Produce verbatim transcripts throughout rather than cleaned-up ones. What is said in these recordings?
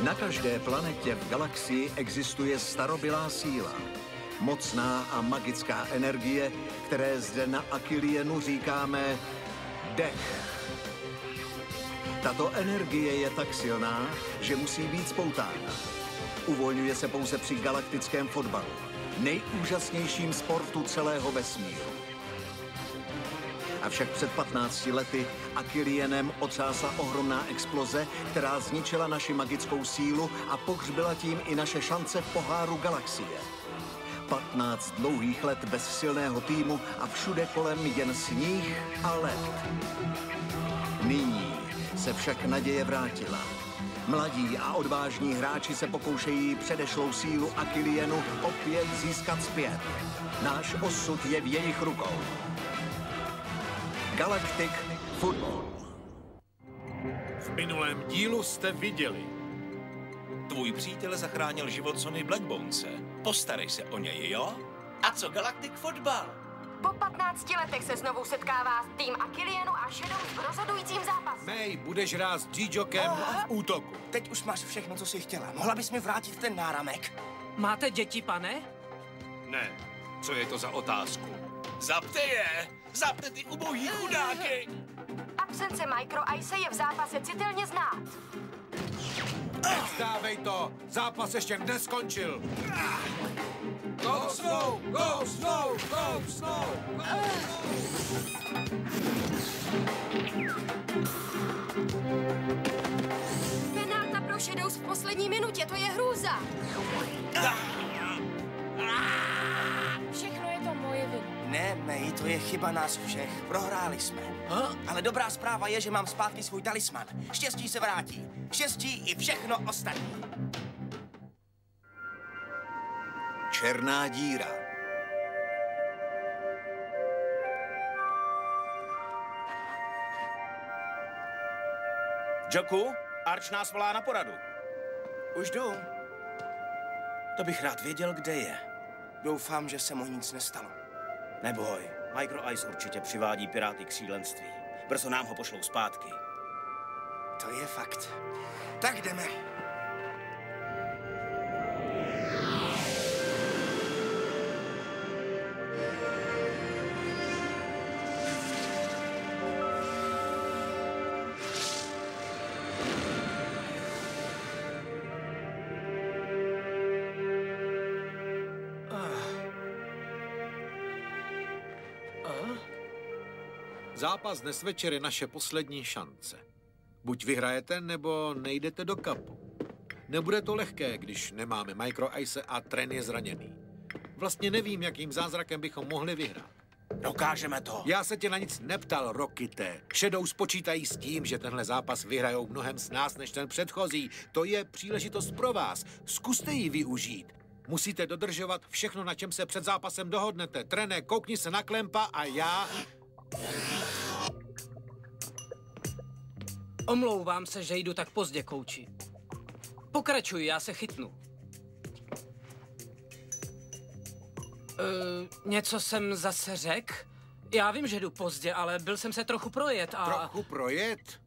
Na každé planetě v galaxii existuje starobylá síla. Mocná a magická energie, které zde na Aquilienu říkáme dech. Tato energie je tak silná, že musí být spoutána. Uvolňuje se pouze při galaktickém fotbalu, nejúžasnějším sportu celého vesmíru. Avšak před patnácti lety Aquilienem otřásla ohromná exploze, která zničila naši magickou sílu a pohřbila tím i naše šance v poháru galaxie. patnáct dlouhých let bez silného týmu a všude kolem jen sníh a led. Nyní se však naděje vrátila. Mladí a odvážní hráči se pokoušejí předešlou sílu Aquilienu opět získat zpět. Náš osud je v jejich rukou. Galactic Football. V minulém dílu jste viděli. Tvůj přítel zachránil život Sonny Blackbonese. Postarej se o něj, jo? A co Galactic Football? Po patnácti letech se znovu setkává tým Aquilienu a Shadows v rozhodujícím zápase. May, budeš hrát s G-Jokem v útoku. Teď už máš všechno, co jsi chtěla. Mohla bys mi vrátit ten náramek? Máte děti, pane? Ne. Co je to za otázku? Zapte je! Zapte ty ubohý chudáky! Absence Micro Ice je v zápase citelně znát. Nevzdávej to! Zápas ještě neskončil! Go Snow! Go Snow! Go Snow! Penálta pro Shadows v poslední minutě, to je hrůza. Všechno je to moje vina. Ne, May, to je chyba nás všech. Prohráli jsme. Huh? Ale dobrá zpráva je, že mám zpátky svůj talisman. Štěstí se vrátí. Štěstí i všechno ostatní. Černá díra. Joku, Arch nás volá na poradu. Už jdu. To bych rád věděl, kde je. Doufám, že se mu nic nestalo. Neboj, Micro Ice určitě přivádí piráty k sídlenství. Brzo nám ho pošlou zpátky. To je fakt. Tak jdeme. Zápas dnes večer je naše poslední šance. Buď vyhrajete, nebo nejdete do kapu. Nebude to lehké, když nemáme Micro Ice a Tren je zraněný. Vlastně nevím, jakým zázrakem bychom mohli vyhrát. Dokážeme to. Já se tě na nic neptal, Rockite. Shadows počítají s tím, že tenhle zápas vyhrajou mnohem s nás než ten předchozí. To je příležitost pro vás. Zkuste ji využít. Musíte dodržovat všechno, na čem se před zápasem dohodnete. Trene, koukni se na Klempa a já... Omlouvám se, že jdu tak pozdě, kouči. Pokračuj, já se chytnu. Uh, něco jsem zase řekl? Já vím, že jdu pozdě, ale byl jsem se trochu projet a... Trochu projet?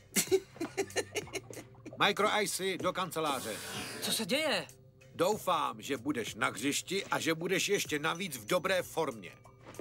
Micro Ice do kanceláře. Co se děje? Doufám, že budeš na hřišti a že budeš ještě navíc v dobré formě.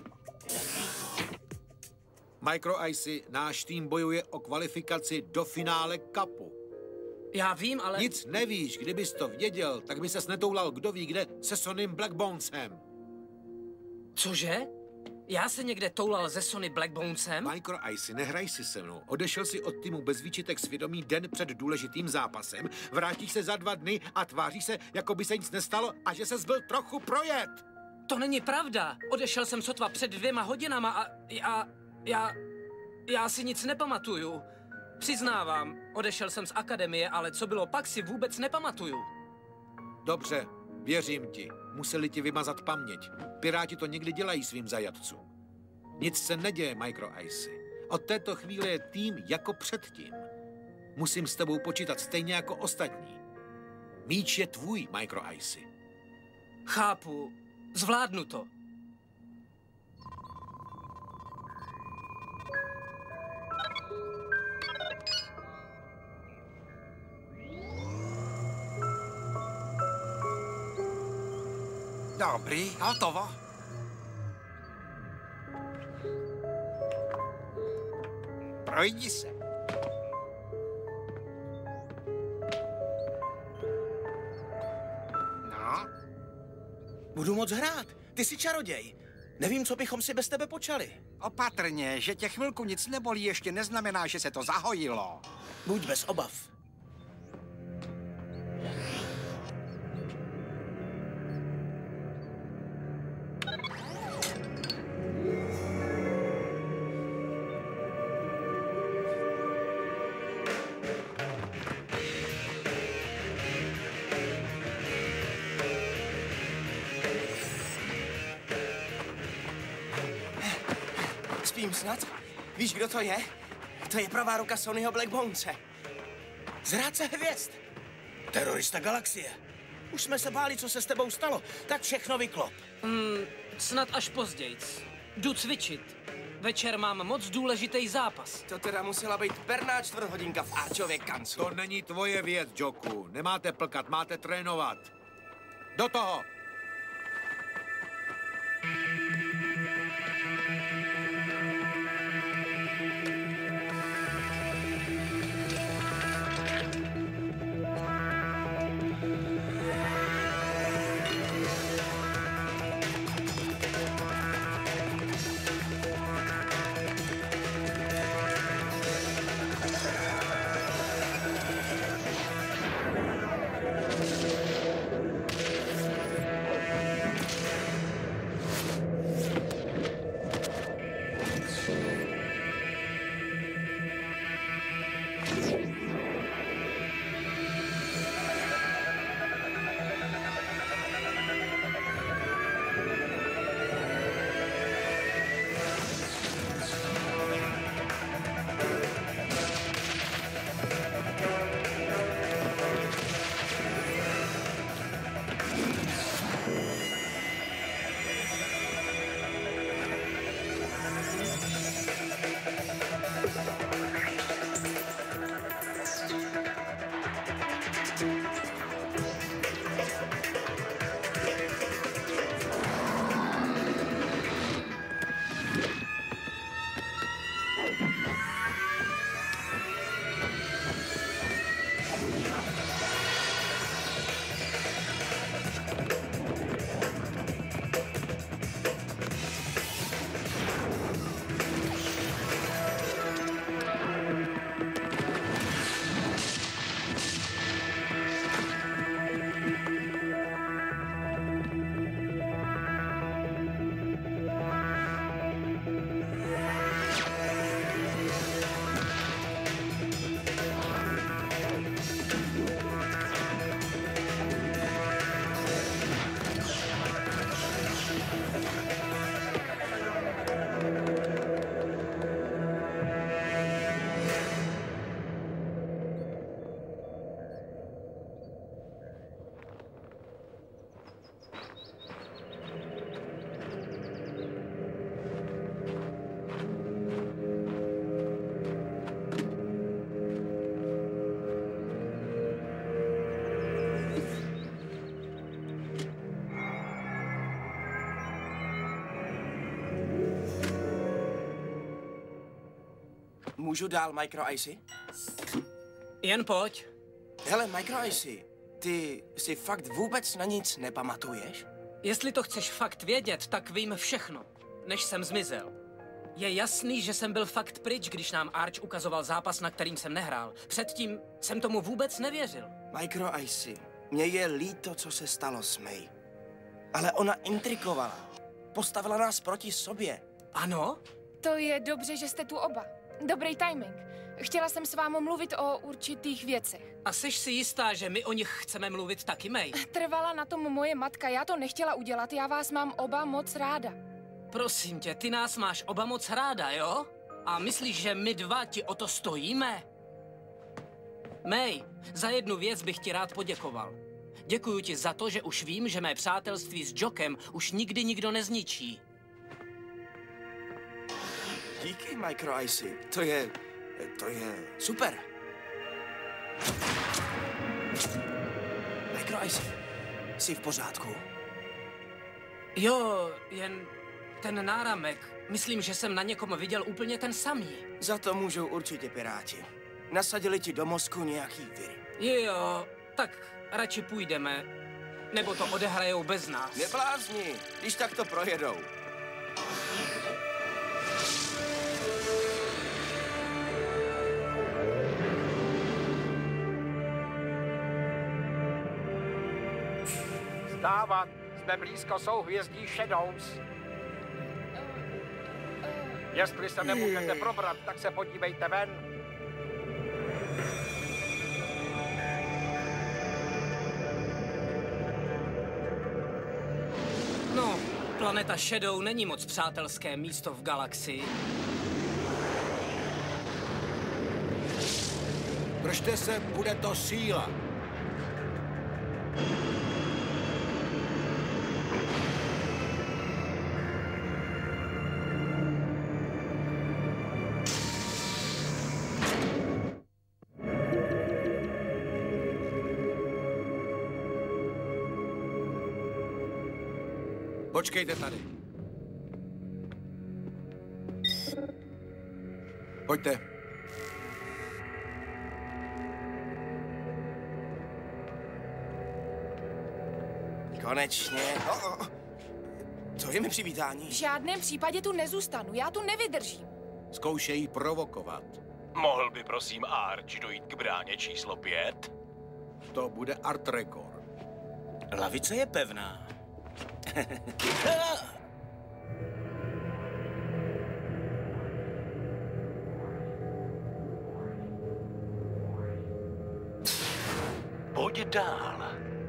Micro Ice, náš tým bojuje o kvalifikaci do finále kapu. Já vím, ale... Nic nevíš, kdybys to věděl, tak by ses netoulal kdo ví kde se Sonnym Blackbonesem. Cože? Já se někde toulal se Sonny Blackbonesem? Micro Ice, nehraj si se mnou. Odešel si od týmu bez výčitek svědomí den před důležitým zápasem, vrátíš se za dva dny a tváříš se, jako by se nic nestalo a že ses byl trochu projet. To není pravda. Odešel jsem sotva před dvěma hodinama a já... Já... Já si nic nepamatuju. Přiznávám, odešel jsem z akademie, ale co bylo pak, si vůbec nepamatuju. Dobře, věřím ti. Museli ti vymazat paměť. Piráti to někdy dělají svým zajatcům. Nic se neděje, Micro Ice. Od této chvíle je tým jako předtím. Musím s tebou počítat stejně jako ostatní. Míč je tvůj, Micro Ice. Chápu. Zvládnu to. Dobrý, hotovo. Projdi se. No? Budu moc hrát. Ty jsi čaroděj. Nevím, co bychom si bez tebe počali. Opatrně, že tě chvilku nic nebolí, ještě neznamená, že se to zahojilo. Buď bez obav. Spím snad? Víš, kdo to je? To je pravá ruka Sonyho Blackbonese. Zrádce hvězd. Terorista galaxie. Už jsme se báli, co se s tebou stalo. Tak všechno vyklop. Hmm, snad až pozdějc. Jdu cvičit. Večer mám moc důležitý zápas. To teda musela být perná čtvrthodinka v Archově kanclu. To není tvoje věc, Joku. Nemáte plkat, máte trénovat. Do toho! Můžu dál, Micro Icy? Jen pojď. Hele, Micro Icy, ty si fakt vůbec na nic nepamatuješ? Jestli to chceš fakt vědět, tak vím všechno, než jsem zmizel. Je jasný, že jsem byl fakt pryč, když nám Arch ukazoval zápas, na kterým jsem nehrál. Předtím jsem tomu vůbec nevěřil. Micro Icy, mně je líto, co se stalo s May. Ale ona intrikovala. Postavila nás proti sobě. Ano? To je dobře, že jste tu oba. Dobrý timing. Chtěla jsem s vámi mluvit o určitých věcech. A jsi si jistá, že my o nich chceme mluvit taky, May? Trvala na tom moje matka, já to nechtěla udělat, já vás mám oba moc ráda. Prosím tě, ty nás máš oba moc ráda, jo? A myslíš, že my dva ti o to stojíme? May, za jednu věc bych ti rád poděkoval. Děkuju ti za to, že už vím, že mé přátelství s Jokem už nikdy nikdo nezničí. Díky, Micro Icy. To je... to je super. Micro Icy, jsi v pořádku? Jo, jen ten náramek. Myslím, že jsem na někom viděl úplně ten samý. Za to můžou určitě piráti. Nasadili ti do mozku nějaký vir. Jo, tak radši půjdeme. Nebo to odehrajou bez nás. Neblázni, když tak to projedou. Stávat, jsme blízko souhvězdí Shadows. Jestli se nemůžete probrat, tak se podívejte ven. No, planeta Shadow není moc přátelské místo v galaxii. Držte se, bude to síla. Počkejte tady. Pojďte. Konečně. Oh, oh. Co je mi přivítání? V žádném případě tu nezůstanu, já tu nevydržím. Zkoušejí provokovat. Mohl by prosím Arch dojít k bráně číslo pět? To bude Artregor. Lavice je pevná. Pojď dál.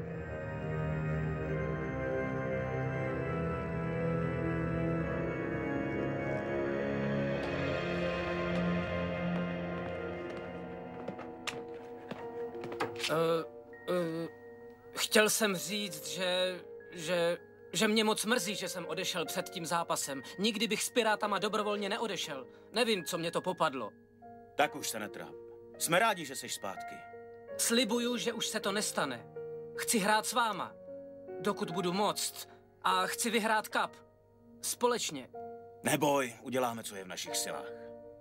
Uh, uh, chtěl jsem říct, že, že, že mě moc mrzí, že jsem odešel před tím zápasem. Nikdy bych s pirátama dobrovolně neodešel. Nevím, co mě to popadlo. Tak už se netráp. Jsme rádi, že jsi zpátky. Slibuju, že už se to nestane. Chci hrát s váma, dokud budu moct. A chci vyhrát cup. Společně. Neboj, uděláme, co je v našich silách.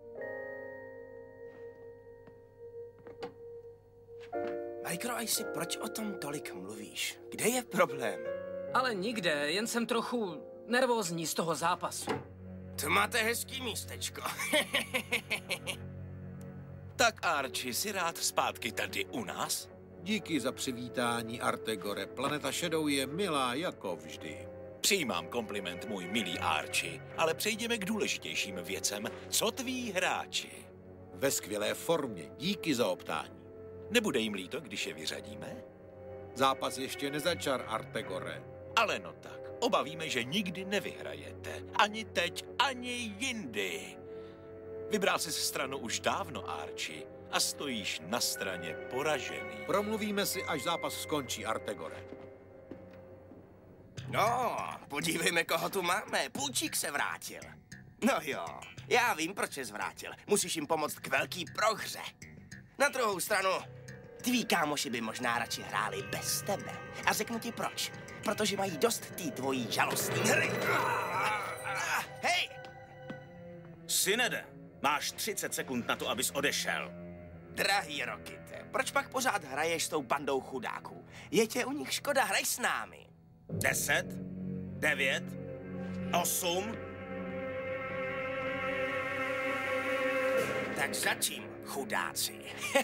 Micro Ice, proč o tom tolik mluvíš? Kde je problém? Ale nikde, jen jsem trochu nervózní z toho zápasu. To máte hezký místečko. Tak Archi, jsi rád zpátky tady u nás? Díky za přivítání, Artegore. Planeta Shadow je milá jako vždy. Přijímám kompliment, můj milý Archi, ale přejdeme k důležitějším věcem. Co tví hráči? Ve skvělé formě. Díky za optání. Nebude jim líto, když je vyřadíme? Zápas ještě nezačal, Artegore. Ale no tak, obavíme, že nikdy nevyhrajete. Ani teď, ani jindy. Vybral jsi stranu už dávno, Archi, a stojíš na straně poražený. Promluvíme si, až zápas skončí, Artegore. No, podívejme, koho tu máme. Půlčík se vrátil. No jo, já vím, proč se zvrátil. Musíš jim pomoct k velký prohře. Na druhou stranu, tví kámoši by možná radši hráli bez tebe. A řeknu ti proč. Protože mají dost tý tvojí žalostný hry. Hej! Synede, máš třicet sekund na to, abys odešel. Drahý Rokite, proč pak pořád hraješ s tou bandou chudáků? Je tě u nich škoda, hraj s námi. Deset, devět, osm. Tak začím, chudáci.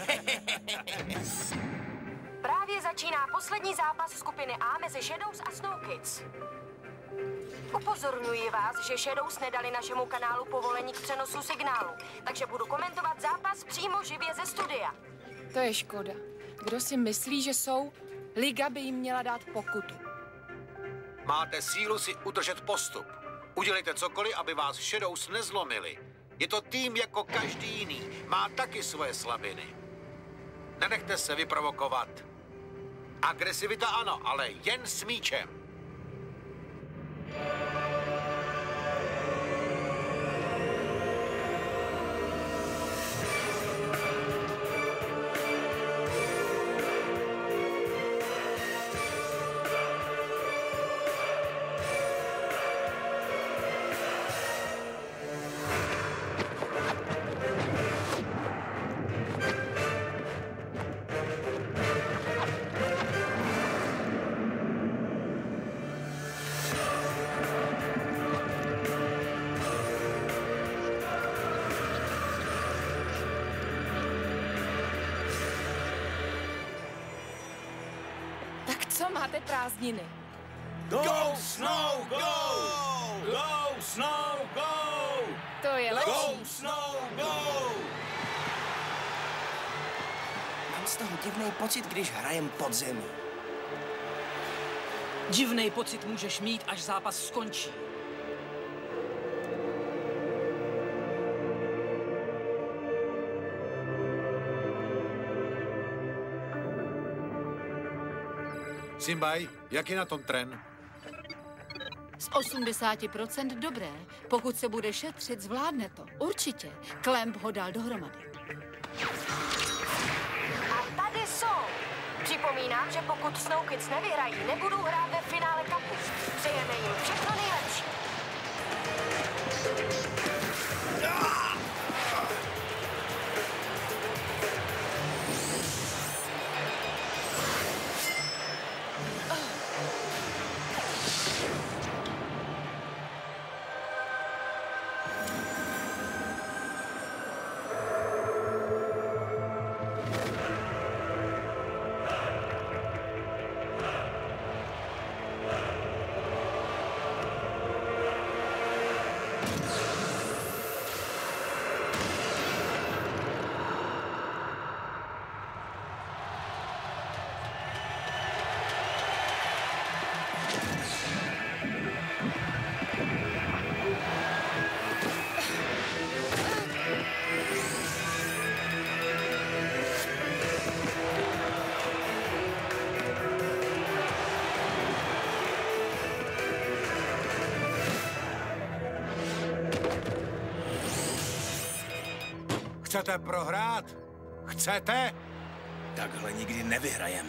Právě začíná poslední zápas skupiny A mezi Shadows a Snow Kids. Upozorňuji vás, že Shadows nedali našemu kanálu povolení k přenosu signálu, takže budu komentovat zápas přímo živě ze studia. To je škoda. Kdo si myslí, že jsou? Liga by jim měla dát pokutu. Máte sílu si udržet postup. Udělejte cokoliv, aby vás Shadows nezlomili. Je to tým jako každý jiný. Má taky svoje slabiny. Nenechte se vyprovokovat. Agresivita ano, ale jen s míčem. co máte prázdniny? Go, Snow, go! Go, Snow, go! To je lepší. Go, Snow, go! Mám z toho divný pocit, když hrajem pod zemí. Divný pocit můžeš mít, až zápas skončí. Simbaj, jak je na tom tren? Z osmdesáti procent dobré. Pokud se bude šetřit, zvládne to. Určitě. Klemp ho dal dohromady. A tady jsou. Připomínám, že pokud Snow Kids nevyhrají, nebudou hrát ve finále kapu. Přejeme jim všechno nejlepší. Chcete prohrát? Chcete? Takhle nikdy nevyhrajeme.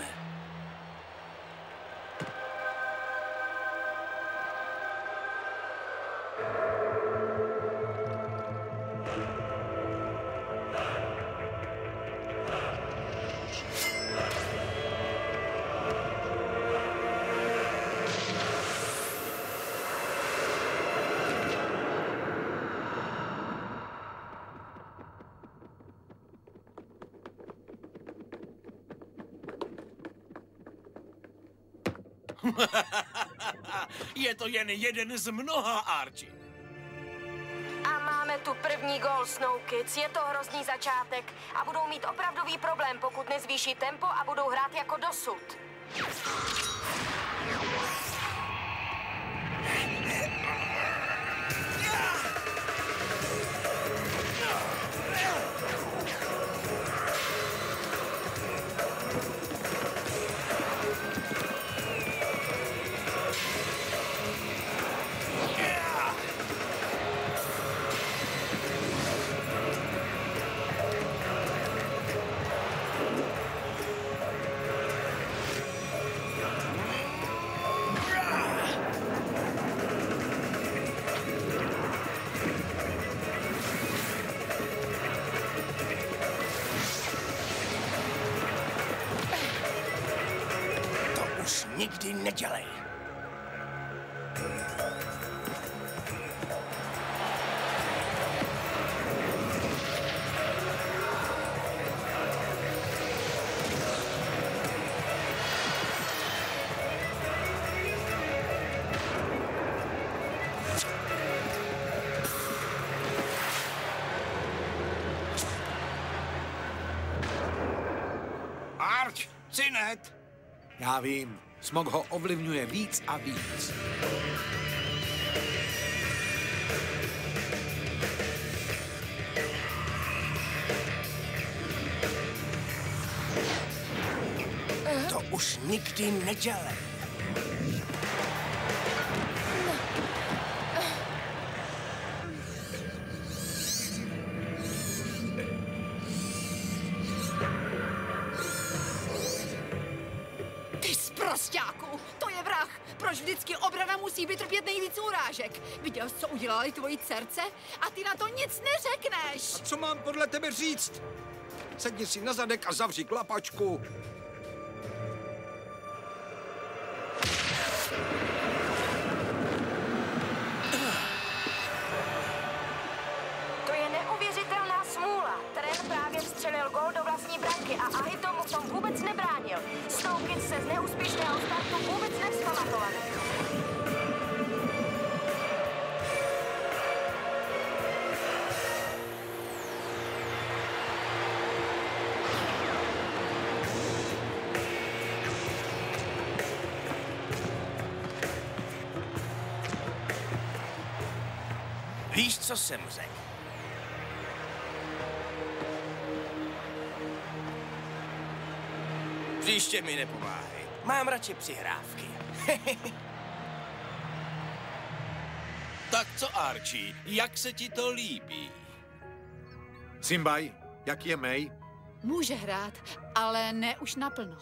Je to jen jeden z mnoha, Archie. A máme tu první gól Snow Kids. Je to hrozný začátek a budou mít opravdový problém, pokud nezvýší tempo a budou hrát jako dosud. Nikdy nedělej. Arch, Cinet! Já vím. Smog ho ovlivňuje víc a víc. To už nikdy nedělej. Prosťáku, to je vrah. Proč vždycky obrana musí vytrpět nejvíc urážek? Viděl jsi, co udělali tvoji dcerce? A ty na to nic neřekneš. A co mám podle tebe říct? Sedni si na zadek a zavři klapačku. To je neuvěřitelná smůla. Trent právě vstřelil gól do vlastní branky a Ahiton mu v tom vůbec nebránil. Snow Kids se z neúspěšného startu vůbec nevzpamatovali. Víš, co jsem řekl? Příště mi nepomáhej. Mám radši přihrávky. Tak co, Archie, jak se ti to líbí? Simbaj, jak je May? Může hrát, ale ne už naplno.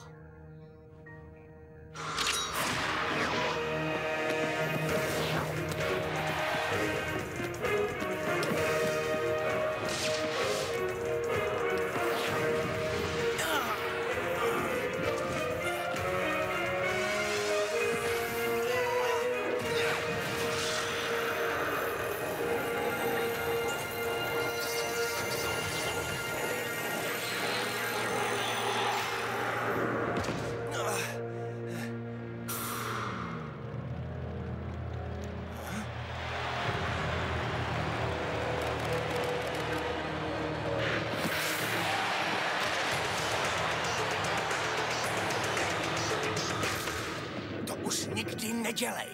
Už nikdy nedělej.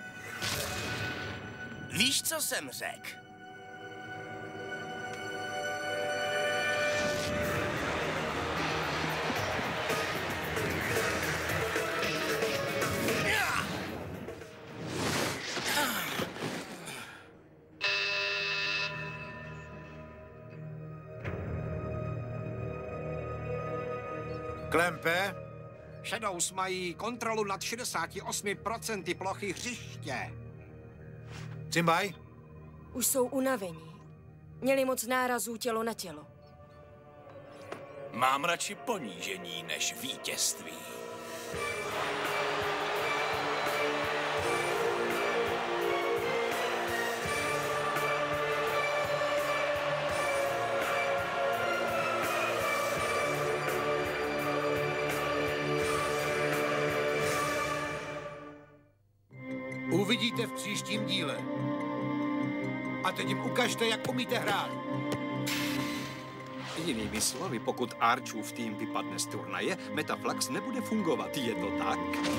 Víš, co jsem řekl? Klempe? Shadows mají kontrolu nad šedesáti osmi procenty plochy hřiště. Simbaj? Už jsou unavení. Měli moc nárazů tělo na tělo. Mám radši ponížení než vítězství. Uvidíte v příštím díle. A teď jim ukažte, jak umíte hrát. Jinými slovy, pokud Archův tým vypadne z turnaje, Metaflax nebude fungovat. Je to tak?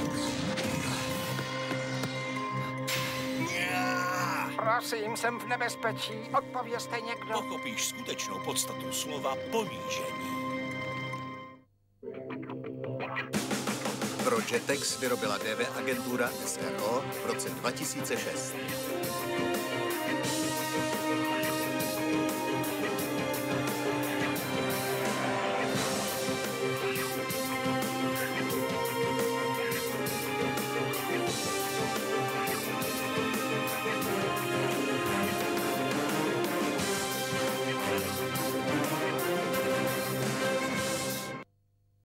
Prosím, jsem v nebezpečí. Odpovězte někdo. Pochopíš skutečnou podstatu slova ponížení. Pro Jetex vyrobila D V agentura S R O v roce dva tisíce šest.